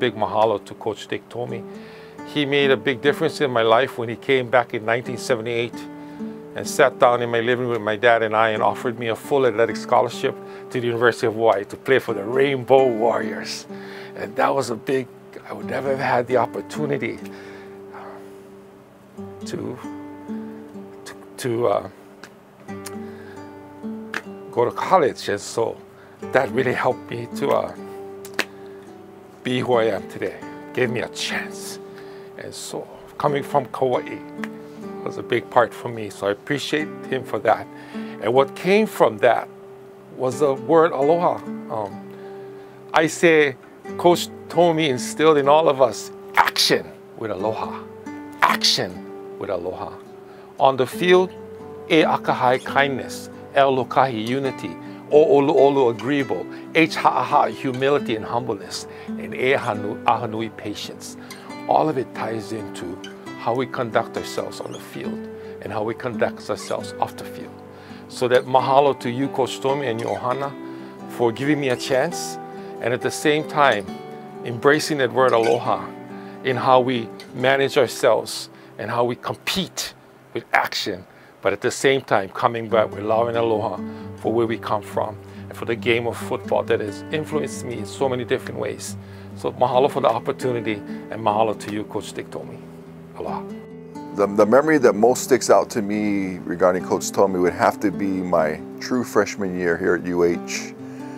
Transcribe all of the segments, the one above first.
big mahalo to Coach Dick Tomey. He made a big difference in my life when he came back in 1978 and sat down in my living room with my dad and I and offered me a full athletic scholarship to the University of Hawaii to play for the Rainbow Warriors. And that was a big, I would never have had the opportunity to go to college. And so that really helped me to be who I am today, gave me a chance. And so coming from Kauai was a big part for me, so I appreciate him for that. And what came from that was the word aloha. I say Coach Tomey instilled in all of us action with aloha, action with aloha. On the field, e akahai, kindness, el lokahi, unity, o olu olu, agreeable, h ha'aha, humility and humbleness, and e ahanui, patience. All of it ties into how we conduct ourselves on the field and how we conduct ourselves off the field. So that mahalo to you, Coach Tomey, and your ohana for giving me a chance, and at the same time embracing that word aloha in how we manage ourselves and how we compete with action, but at the same time coming back with love and aloha for where we come from and for the game of football that has influenced me in so many different ways. So mahalo for the opportunity, and mahalo to you, Coach Dick Tomey. Aloha. The memory that most sticks out to me regarding Coach Tomey would have to be my true freshman year here at UH.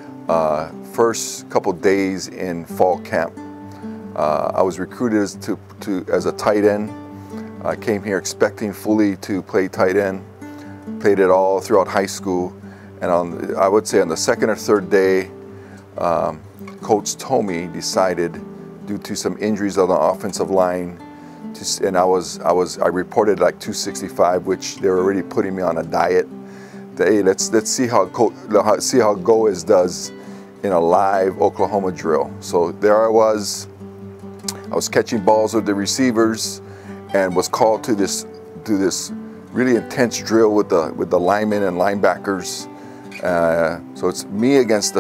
First couple days in fall camp. I was recruited as a tight end. I came here expecting fully to play tight end. Played it all throughout high school. And I would say on the second or third day, Coach Tomey decided, due to some injuries on the offensive line, and I reported like 265, which they were already putting me on a diet. Hey, let's see how Goes does in a live Oklahoma drill. So there I was catching balls with the receivers, and was called to this really intense drill with the linemen and linebackers. So it's me against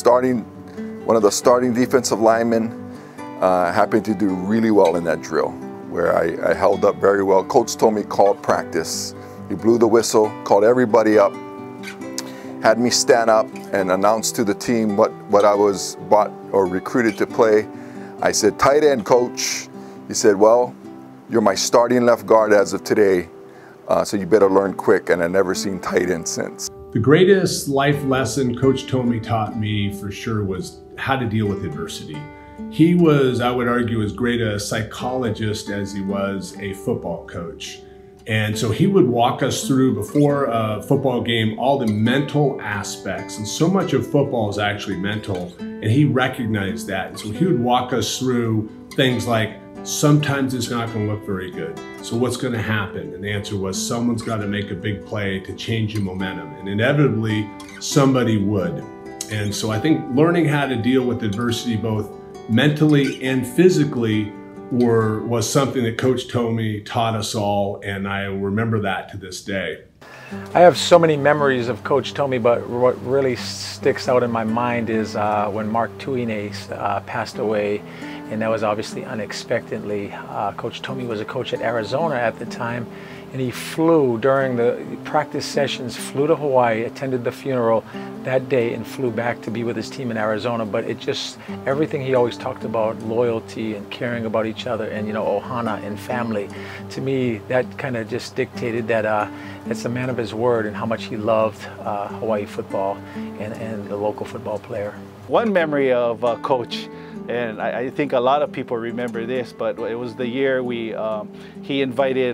one of the starting defensive linemen. Happened to do really well in that drill, where I held up very well. Coach Tomey called practice. He blew the whistle, called everybody up, had me stand up and announce to the team what I was bought or recruited to play. I said, tight end, coach. He said, well, you're my starting left guard as of today, so you better learn quick, and I've never seen tight end since. The greatest life lesson Coach Tomey taught me for sure was how to deal with adversity. He was, I would argue, as great a psychologist as he was a football coach. And so he would walk us through, before a football game, all the mental aspects. And so much of football is actually mental, and he recognized that. And so he would walk us through things like, sometimes it's not going to look very good. So what's going to happen? And the answer was, someone's got to make a big play to change your momentum. And inevitably, somebody would. And so I think learning how to deal with adversity, both mentally and physically, was something that Coach Tomey taught us all, and I remember that to this day. I have so many memories of Coach Tomey, but what really sticks out in my mind is when Mark Tuine passed away, and that was obviously unexpectedly. Coach Tomey was a coach at Arizona at the time, and he flew during the practice sessions, flew to Hawaii, attended the funeral that day, and flew back to be with his team in Arizona. But it just, everything he always talked about, loyalty and caring about each other, and ohana and family, to me that kind of just dictated that it's a man of his word and how much he loved Hawaii football and the local football player. One memory of Coach, and I think a lot of people remember this, but it was the year he invited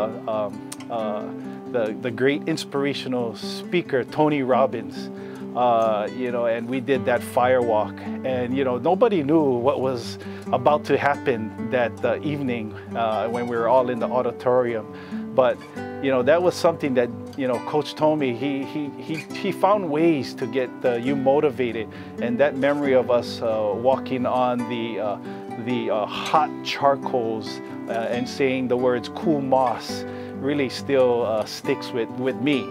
the great inspirational speaker, Tony Robbins, and we did that fire walk, and nobody knew what was about to happen that evening when we were all in the auditorium. But that was something that Coach Tomey, he found ways to get you motivated, and that memory of us walking on the hot charcoals and saying the words "cool moss" really still sticks with me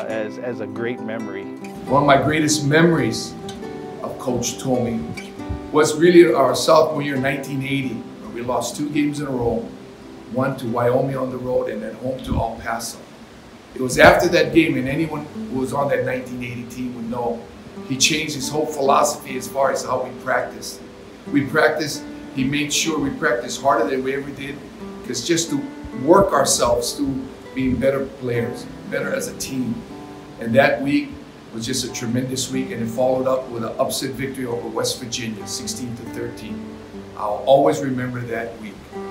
as a great memory. One of my greatest memories of Coach Tomey was really our sophomore year, 1980, where we lost 2 games in a row, one to Wyoming on the road and then home to El Paso. It was after that game, and anyone who was on that 1980 team would know, he changed his whole philosophy as far as how we practiced. He made sure we practiced harder than we ever did, because just to work ourselves to being better players, better as a team. And that week was just a tremendous week, and it followed up with an upset victory over West Virginia, 16-13. I'll always remember that week.